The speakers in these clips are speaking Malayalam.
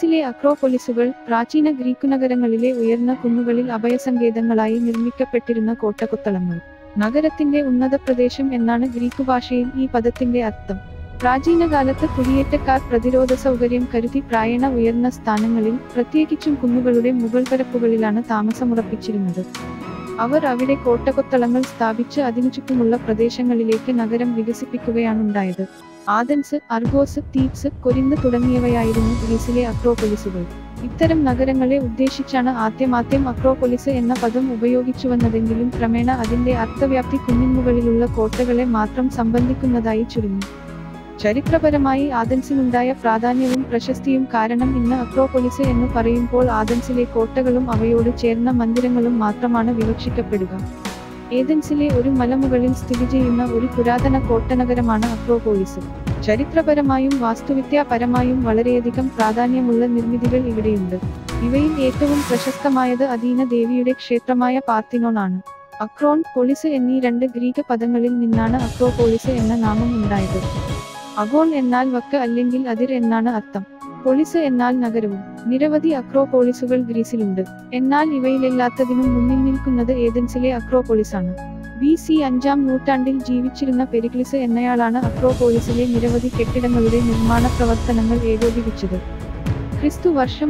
ഗ്രീസിലെ അക്രോപൊലിസുകൾ പ്രാചീന ഗ്രീക്ക് നഗരങ്ങളിലെ ഉയർന്ന കുന്നുകളിൽ അഭയസങ്കേതങ്ങളായി നിർമ്മിക്കപ്പെട്ടിരുന്ന കോട്ടകൊത്തളങ്ങൾ. നഗരത്തിന്റെ ഉന്നത പ്രദേശം എന്നാണ് ഗ്രീക്ക് ഭാഷയിൽ ഈ പദത്തിന്റെ അർത്ഥം. പ്രാചീനകാലത്ത് കുടിയേറ്റക്കാർ പ്രതിരോധ സൗകര്യം കരുതി പ്രായേണ ഉയർന്ന സ്ഥാനങ്ങളിൽ, പ്രത്യേകിച്ചും കുന്നുകളുടെ മുകൾപരപ്പുകളിലാണ് താമസമുറപ്പിച്ചിരുന്നത്. അവർ അവിടെ കോട്ടകൊത്തളങ്ങൾ സ്ഥാപിച്ച് അതിനു ചുറ്റുമുള്ള പ്രദേശങ്ങളിലേക്ക് നഗരം വികസിപ്പിക്കുകയാണുണ്ടായത്. ആഥൻസ്, അർഗോസ്, തീബ്സ്, കൊരിന്ത് തുടങ്ങിയവയായിരുന്നു ഗ്രീസിലെ അക്രോപൊലിസുകൾ. ഇത്തരം നഗരങ്ങളെ ഉദ്ദേശിച്ചാണ് ആദ്യം അക്രോപൊലിസ് എന്ന പദം ഉപയോഗിച്ചുവന്നതെങ്കിലും ക്രമേണ അതിന്റെ അർത്ഥവ്യാപ്തി കുന്നിന്മുകളിലുള്ള കോട്ടകളെ മാത്രം സംബന്ധിക്കുന്നതായി ചുരുങ്ങി. ചരിത്രപരമായി ആഥൻസിനുണ്ടായ പ്രാധാന്യവും പ്രശസ്തിയും കാരണം ഇന്ന് അക്രോപൊലിസ് എന്നു പറയുമ്പോൾ ആഥൻസിലെ കോട്ടകളും അവയോട് ചേർന്ന മന്ദിരങ്ങളും മാത്രമാണ് വിവക്ഷിക്കപ്പെടുക. ഏതൻസിലെ ഒരു മലമുകളിൽ സ്ഥിതി ചെയ്യുന്ന ഒരു പുരാതന കോട്ടനഗരമാണ് അക്രോപോളിസ്. ചരിത്രപരമായും വാസ്തുവിദ്യാപരമായും വളരെയധികം പ്രാധാന്യമുള്ള നിർമ്മിതികൾ ഇവിടെയുണ്ട്. ഇവയിൽ ഏറ്റവും പ്രശസ്തമായത് അഥീന ദേവിയുടെ ക്ഷേത്രമായ പാർത്തിനോൺ ആണ്. അക്രോൺ, പൊളിസ് എന്നീ രണ്ട് ഗ്രീക്ക് പദങ്ങളിൽ നിന്നാണ് അക്രോപോളിസ് എന്ന നാമം ഉണ്ടായത്. അഗോൺ എന്നാൽ വക്ക് അല്ലെങ്കിൽ അതിർ എന്നാണ് അർത്ഥം. പൊളിസ് എന്നാൽ നഗരവും. നിരവധി അക്രോപോളിസുകൾ ഗ്രീസിലുണ്ട്. എന്നാൽ ഇവയിലെല്ലാത്തതിനും മുന്നിൽ നിൽക്കുന്നത് ഏതൻസിലെ അക്രോപോളിസാണ്. BC 5-ാം നൂറ്റാണ്ടിൽ ജീവിച്ചിരുന്ന പെരിക്ലിസ് എന്നയാളാണ് അക്രോപോളിസിലെ നിരവധി കെട്ടിടങ്ങളുടെ നിർമ്മാണ പ്രവർത്തനങ്ങൾ ഏകോപിപ്പിച്ചത്. ക്രിസ്തു വർഷം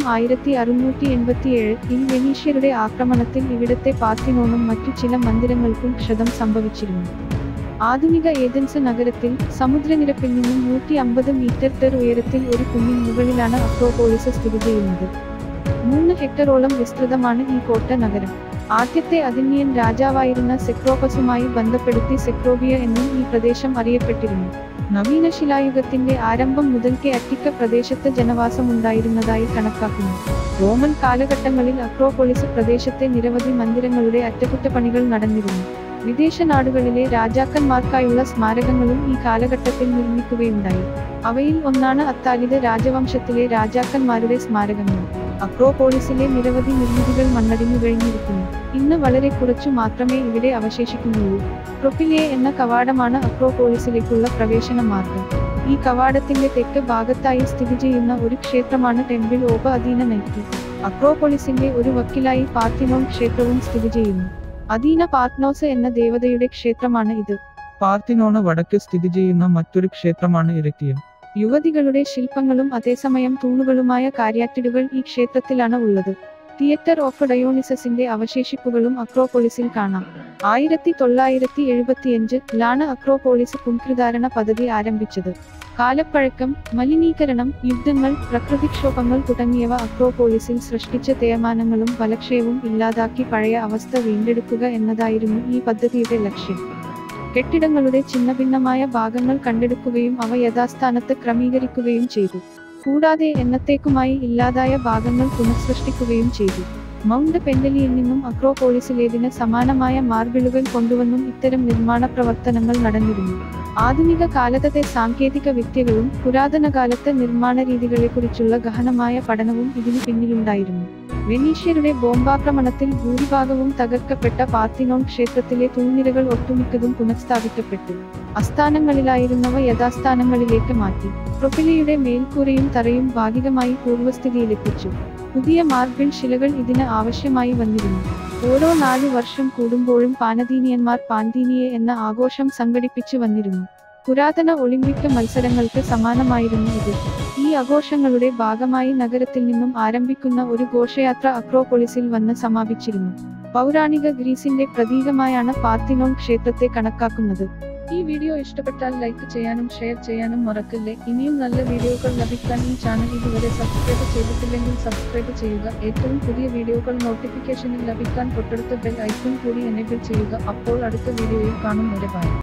1687-ൽ വെനീഷ്യരുടെ ആക്രമണത്തിൽ ഇവിടത്തെ പാർത്തിനോണും മറ്റു ചില മന്ദിരങ്ങൾക്കും ക്ഷതം സംഭവിച്ചിരുന്നു. ആധുനിക ഏതൻസ് നഗരത്തിൽ സമുദ്രനിരപ്പിൽ നിന്നും 150 മീറ്റർ ഉയരത്തിൽ ഒരു കുന്നിൻ മുകളിലാണ് അക്രോപോളിസ് സ്ഥിതി ചെയ്യുന്നത്. 3 ഹെക്ടറോളം വിസ്തൃതമാണ് ഈ കോട്ട നഗരം. ആദ്യത്തെ അഥീനിയൻ രാജാവായിരുന്ന സെക്രോപ്പസുമായി ബന്ധപ്പെടുത്തി സെക്രോപിയ എന്നും ഈ പ്രദേശം അറിയപ്പെട്ടിരുന്നു. നവീന ശിലായുഗത്തിന്റെ ആരംഭം മുതൽക്കേ അറ്റിക്ക പ്രദേശത്ത് ജനവാസമുണ്ടായിരുന്നതായി കണക്കാക്കുന്നു. റോമൻ കാലഘട്ടങ്ങളിൽ അക്രോപോളിസ് പ്രദേശത്തെ നിരവധി മന്ദിരങ്ങളുടെ അറ്റകുറ്റപ്പണികൾ നടന്നിരുന്നു. വിദേശ നാടുകളിലെ രാജാക്കന്മാർക്കായുള്ള സ്മാരകങ്ങളും ഈ കാലഘട്ടത്തിൽ നിർമ്മിക്കുകയുണ്ടായി. അവയിൽ ഒന്നാണ് അത്താലിദ് രാജവംശത്തിലെ രാജാക്കന്മാരുടെ സ്മാരകങ്ങൾ. അക്രോപോളിസിലെ നിരവധി നിർമ്മിതികൾ മണ്ണടിഞ്ഞു കഴിഞ്ഞിരിക്കുന്നു. ഇന്ന് വളരെ കുറച്ചു മാത്രമേ ഇവിടെ അവശേഷിക്കുന്നുള്ളൂ. പ്രൊപ്പിലിയ എന്ന കവാടമാണ് അക്രോപോളിസിലേക്കുള്ള പ്രവേശന മാർഗം. ഈ കവാടത്തിന്റെ തെക്ക് ഭാഗത്തായി സ്ഥിതി ചെയ്യുന്ന ഒരു ക്ഷേത്രമാണ് ടെമ്പിൾ ഓഫ് അഥീന നൈക്കി. അക്രോപോളിസിന്റെ ഒരു വക്കിലായി പാർത്തിനോൺ ക്ഷേത്രവും സ്ഥിതി ചെയ്യുന്നു. അഥീന പാർത്നോസ് എന്ന ദേവതയുടെ ക്ഷേത്രമാണ് ഇത്. പാർത്തിനോണ് വടക്ക് സ്ഥിതി ചെയ്യുന്ന മറ്റൊരു ക്ഷേത്രമാണ് എറക്തിയൻ. യുവതികളുടെ ശില്പങ്ങളും അതേസമയം തൂണുകളുമായ കാര്യാറ്റിഡുകൾ ഈ ക്ഷേത്രത്തിലാണ് ഉള്ളത്. തിയേറ്റർ ഓഫ് ഡയോണിസസിന്റെ അവശേഷിപ്പുകളും അക്രോപോളിസിൽ കാണാം. 1975-ലാണ് അക്രോപോളിസ് പുനരുദ്ധാരണ പദ്ധതി ആരംഭിച്ചത്. കാലപ്പഴക്കം, മലിനീകരണം, യുദ്ധങ്ങൾ, പ്രകൃതിക്ഷോഭങ്ങൾ തുടങ്ങിയവ അക്രോപോളിസിൽ സൃഷ്ടിച്ച തേയ്മാനങ്ങളും ബലക്ഷയവും ഇല്ലാതാക്കി പഴയ അവസ്ഥ വീണ്ടെടുക്കുക എന്നതായിരുന്നു ഈ പദ്ധതിയുടെ ലക്ഷ്യം. കെട്ടിടങ്ങളുടെ ഛിന്നഭിന്നമായ ഭാഗങ്ങൾ കണ്ടെടുക്കുകയും അവ യഥാസ്ഥാനത്ത് ക്രമീകരിക്കുകയും ചെയ്തു. കൂടാതെ എന്നത്തേക്കുമായി ഇല്ലാതായ ഭാഗങ്ങൾ പുനഃസൃഷ്ടിക്കുകയും ചെയ്തു. മൗണ്ട് പെൻഡലിയിൽ നിന്നും അക്രോപോളിസിലേതിന് സമാനമായ മാർബിളുകൾ കൊണ്ടുവന്നും ഇത്തരം നിർമ്മാണ പ്രവർത്തനങ്ങൾ നടന്നിരുന്നു. ആധുനിക കാലത്തെ സാങ്കേതിക വിദ്യകളും പുരാതനകാലത്തെ നിർമ്മാണ രീതികളെക്കുറിച്ചുള്ള ഗഹനമായ പഠനവും ഇതിനു പിന്നിലുണ്ടായിരുന്നു. വെനീഷ്യരുടെ ബോംബാക്രമണത്തിൽ ഭൂരിഭാഗവും തകർക്കപ്പെട്ട പാർത്തിനോൺ ക്ഷേത്രത്തിലെ തൂൺനിരകൾ ഒട്ടുമിക്കതും പുനഃസ്ഥാപിക്കപ്പെട്ടു. അസ്ഥാനങ്ങളിലായിരുന്നവ യഥാസ്ഥാനങ്ങളിലേക്ക് മാറ്റി. പ്രൊപ്പിലയുടെ മേൽക്കൂരയും തറയും ഭാഗികമായി പൂർവ്വസ്ഥിതിയിലെത്തിച്ചു. പുതിയ മാർബിൾ ശിലകൾ ഇതിന് ആവശ്യമായി വന്നിരുന്നു. ഓരോ 4 വർഷം കൂടുമ്പോഴും പാനതീനിയന്മാർ പാന്തീനിയെ എന്ന ആഘോഷം സംഘടിപ്പിച്ചു വന്നിരുന്നു. പുരാതന ഒളിമ്പിക് മത്സരങ്ങൾക്ക് സമാനമായിരുന്നു ഇത്. ഈ ആഘോഷങ്ങളുടെ ഭാഗമായി നഗരത്തിൽ നിന്നും ആരംഭിക്കുന്ന ഒരു ഘോഷയാത്ര അക്രോപോളിസിൽ വന്ന് സമാപിച്ചിരുന്നു. പൗരാണിക ഗ്രീസിന്റെ പ്രതീകമായാണ് പാർത്തിനോൺ ക്ഷേത്രത്തെ കണക്കാക്കുന്നത്. ഈ വീഡിയോ ഇഷ്ടപ്പെട്ടാൽ ലൈക്ക് ചെയ്യാനും ഷെയർ ചെയ്യാനും മറക്കല്ലേ. ഇനിയും നല്ല വീഡിയോകൾ ലഭിക്കാൻ ഈ ചാനൽ ഇതുവരെ സബ്സ്ക്രൈബ് ചെയ്തിട്ടില്ലെങ്കിൽ സബ്സ്ക്രൈബ് ചെയ്യുക. ഏറ്റവും പുതിയ വീഡിയോകൾ നോട്ടിഫിക്കേഷനിൽ ലഭിക്കാൻ തൊട്ടടുത്ത ബെൽ ഐക്കൺ കൂടി എനേബിൾ ചെയ്യുക. അപ്പോൾ അടുത്ത വീഡിയോയിൽ കാണും വരെ ബൈ.